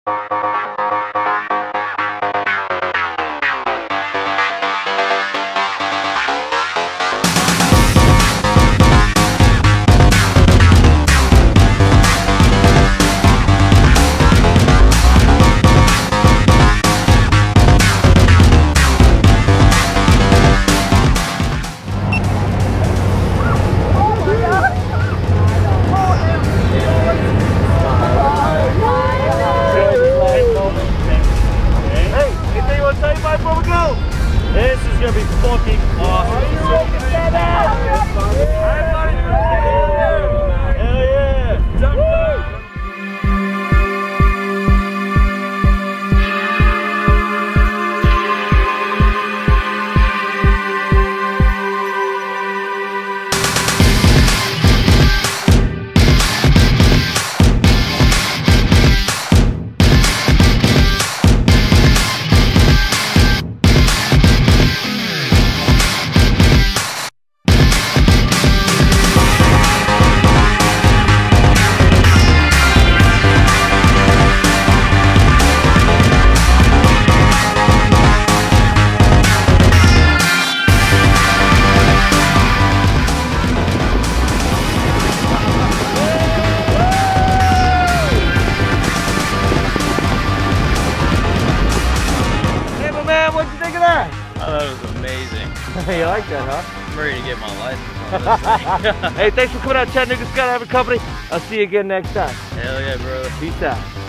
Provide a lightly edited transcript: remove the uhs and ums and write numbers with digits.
This is gonna be fucking awesome. Hell yeah! What'd you think of that? I thought it was amazing. You like that, huh? I'm ready to get my license on this thing. Hey, thanks for coming out, Chattanooga Skydiving Company. I'll see you again next time. Hell yeah, brother. Peace out.